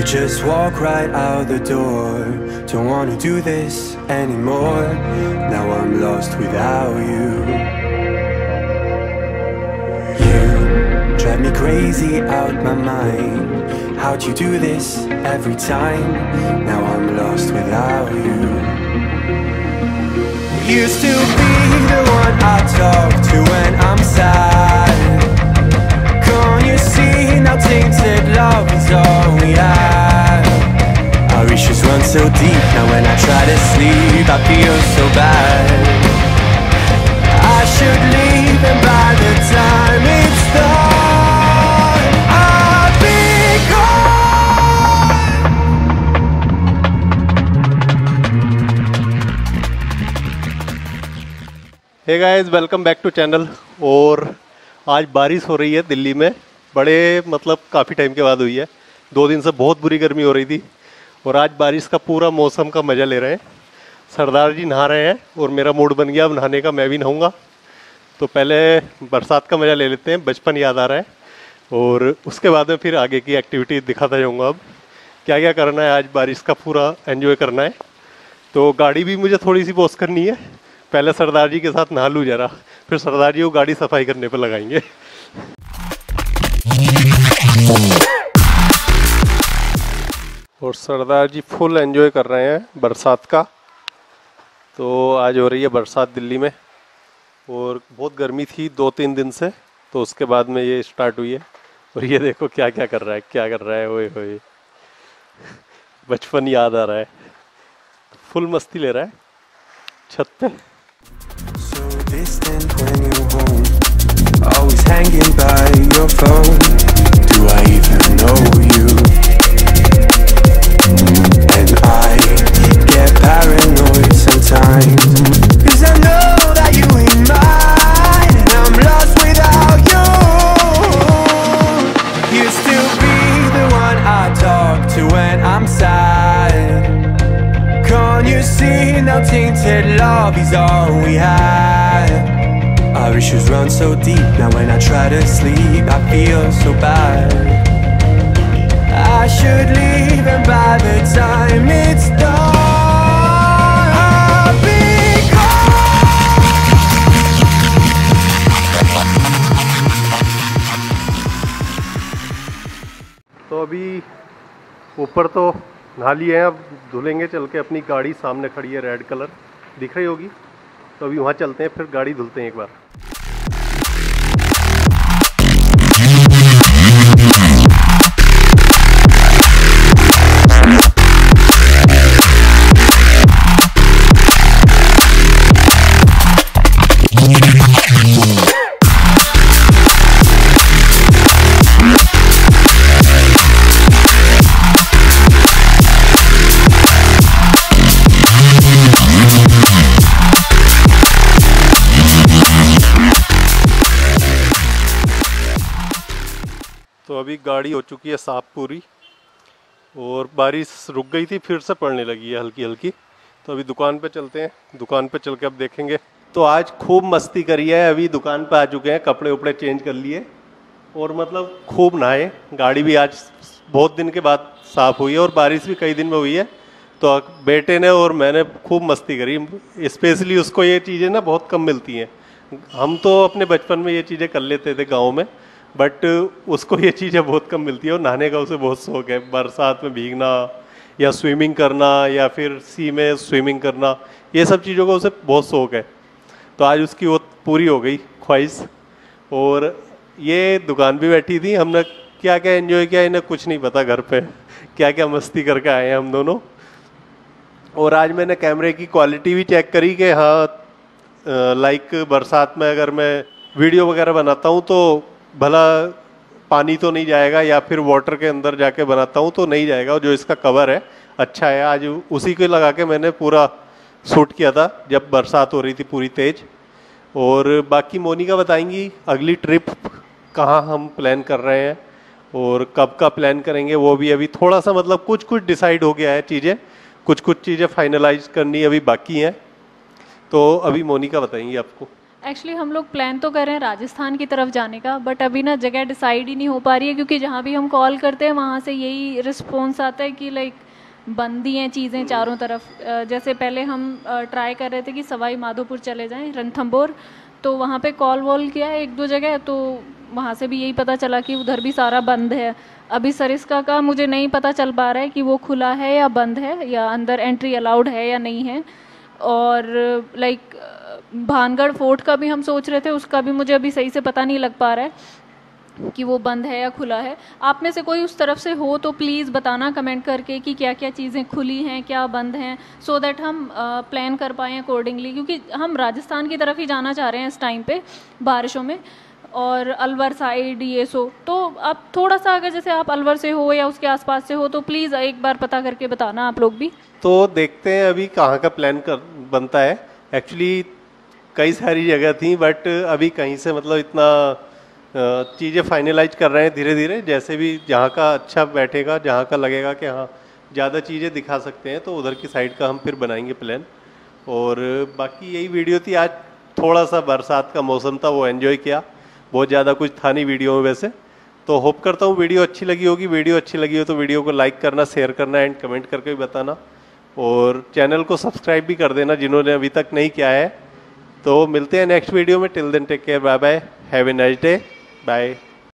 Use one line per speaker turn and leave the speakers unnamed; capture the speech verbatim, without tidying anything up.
just walk right out the door. Don't wanna do this anymore. Now I'm lost without you. You drive me crazy out my mind. How'd you do this every time? Now I'm lost without you. Used to be the one I talk to when I'm sad. Can't you see now tainted love is all we have? Our issues run so deep, now when I try to sleep I feel so bad. I should leave and by the time it's done I'll be gone.
Hey guys, welcome back to channel. और आज बारिश हो रही है दिल्ली में, बड़े मतलब काफ़ी टाइम के बाद हुई है। दो दिन से बहुत बुरी गर्मी हो रही थी और आज बारिश का पूरा मौसम का मज़ा ले रहे हैं। सरदार जी नहा रहे हैं और मेरा मूड बन गया अब नहाने का, मैं भी नहाऊंगा। तो पहले बरसात का मज़ा ले लेते हैं, बचपन याद आ रहा है और उसके बाद में फिर आगे की एक्टिविटी दिखाता जाऊँगा। अब क्या क्या करना है, आज बारिश का पूरा एंजॉय करना है। तो गाड़ी भी मुझे थोड़ी सी वॉश करनी है, पहले सरदार जी के साथ नहा लूँ जरा, फिर सरदार जी को गाड़ी सफाई करने पर लगाएंगे। और सरदार जी फुल एंजॉय कर रहे हैं बरसात का। तो आज हो रही है बरसात दिल्ली में और बहुत गर्मी थी दो तीन दिन से, तो उसके बाद में ये स्टार्ट हुई है। और ये देखो क्या क्या कर रहा है, क्या कर रहा है, ओए होए, बचपन याद आ रहा है। फुल मस्ती ले रहा है छत पे।
Distant when you're home, always hanging by your phone. Do I even know you? And I get paranoid sometimes, 'cause I know that you ain't mine, and I'm lost without you. Used to be the one I talk to when I'm sad. Can't you see now tainted love is all we have? Our issues run so deep, now when I try to sleep I feel so bad. I should leave and by the time it's done I'll be gone.
तो अभी ऊपर तो नहा लिए हैं, अब धुलेंगे चल के। अपनी गाड़ी सामने खड़ी है, रेड कलर दिख रही होगी, तो अभी वहाँ चलते हैं, फिर गाड़ी धुलते हैं एक बार। तो अभी गाड़ी हो चुकी है साफ पूरी और बारिश रुक गई थी, फिर से पड़ने लगी है हल्की हल्की। तो अभी दुकान पे चलते हैं, दुकान पे चल के अब देखेंगे। तो आज खूब मस्ती करी है, अभी दुकान पे आ चुके हैं, कपड़े उपड़े चेंज कर लिए और मतलब खूब नहाए। गाड़ी भी आज बहुत दिन के बाद साफ़ हुई है और बारिश भी कई दिन में हुई है। तो बेटे ने और मैंने खूब मस्ती करी। स्पेशली उसको ये चीज़ें ना बहुत कम मिलती हैं। हम तो अपने बचपन में ये चीज़ें कर लेते थे गाँव में, बट उसको ये चीज़ें बहुत कम मिलती है और नहाने का उसे बहुत शौक है। बरसात में भीगना या स्विमिंग करना या फिर सी में स्विमिंग करना, ये सब चीज़ों का उसे बहुत शौक है। तो आज उसकी वो पूरी हो गई ख्वाहिश। और ये दुकान भी बैठी थी, हमने क्या क्या एंजॉय किया इन्हें कुछ नहीं पता, घर पे क्या क्या मस्ती करके आए हैं हम दोनों। और आज मैंने कैमरे की क्वालिटी भी चेक करी कि हाँ, लाइक बरसात में अगर मैं वीडियो वगैरह बनाता हूँ तो भला पानी तो नहीं जाएगा, या फिर वाटर के अंदर जाके बनाता हूँ तो नहीं जाएगा। जो इसका कवर है अच्छा है, आज उसी को लगा के मैंने पूरा शूट किया था जब बरसात हो रही थी पूरी तेज। और बाकी मोनिका बताएंगी अगली ट्रिप कहाँ हम प्लान कर रहे हैं और कब का प्लान करेंगे। वो भी अभी थोड़ा सा मतलब कुछ कुछ डिसाइड हो गया है चीज़ें, कुछ कुछ चीज़ें फाइनलाइज करनी अभी बाकी हैं। तो अभी मोनिका बताएंगी आपको।
एक्चुअली हम लोग प्लान तो कर रहे हैं राजस्थान की तरफ जाने का, बट अभी ना जगह डिसाइड ही नहीं हो पा रही है, क्योंकि जहाँ भी हम कॉल करते हैं वहाँ से यही रिस्पॉन्स आता है कि लाइक बंद ही हैं चीज़ें चारों तरफ। अ, जैसे पहले हम ट्राई कर रहे थे कि सवाई माधोपुर चले जाएं, रणथंभौर, तो वहाँ पे कॉल वॉल किया है एक दो जगह, तो वहाँ से भी यही पता चला कि उधर भी सारा बंद है। अभी सरिस्का का मुझे नहीं पता चल पा रहा है कि वो खुला है या बंद है, या अंदर एंट्री अलाउड है या नहीं है। और लाइक भानगढ़ फोर्ट का भी हम सोच रहे थे, उसका भी मुझे अभी सही से पता नहीं लग पा रहा है कि वो बंद है या खुला है। आप में से कोई उस तरफ से हो तो प्लीज़ बताना कमेंट करके कि क्या क्या चीज़ें खुली हैं, क्या बंद हैं, सो दैट हम प्लान कर पाएँ अकॉर्डिंगली, क्योंकि हम राजस्थान की तरफ ही जाना चाह रहे हैं इस टाइम पे बारिशों में, और अलवर साइड ये सो। तो आप थोड़ा सा अगर जैसे आप अलवर से हो या उसके आसपास से हो तो प्लीज़ एक बार पता करके बताना आप लोग भी।
तो देखते हैं अभी कहाँ का प्लान कर बनता है। एक्चुअली कई सारी जगह थी, बट अभी कहीं से मतलब इतना चीज़ें फाइनलाइज कर रहे हैं धीरे धीरे, जैसे भी जहाँ का अच्छा बैठेगा, जहाँ का लगेगा कि हाँ ज़्यादा चीज़ें दिखा सकते हैं, तो उधर की साइड का हम फिर बनाएंगे प्लान। और बाकी यही वीडियो थी आज। थोड़ा सा बरसात का मौसम था, वो एंजॉय किया, बहुत ज़्यादा कुछ था नहीं वीडियो में वैसे। तो होप करता हूँ वीडियो अच्छी लगी होगी। वीडियो अच्छी लगी हो तो वीडियो को लाइक करना, शेयर करना एंड कमेंट करके भी बताना, और चैनल को सब्सक्राइब भी कर देना जिन्होंने अभी तक नहीं किया है। तो मिलते हैं नेक्स्ट वीडियो में। Till then take care, bye bye, have a nice day, bye.